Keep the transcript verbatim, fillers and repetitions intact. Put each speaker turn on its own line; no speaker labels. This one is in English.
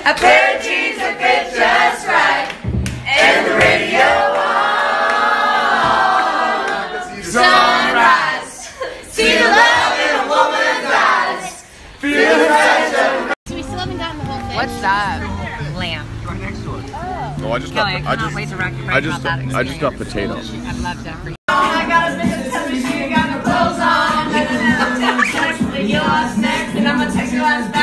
A pair of jeans that fit just right, and the radio on. Sunrise, see the love in a woman's eyes. Feel the touch of.
So we still haven't gotten the whole thing.
What's that?
Lamb.
No, I just
Kelly,
got.
I
I
cannot
just.
wait to record
I just.
about that
I just got
experience.
potatoes.
I've loved that for you.
I got a bit of touch machine, got no clothes on. I'm gonna text you what's next, and I'm gonna text you what's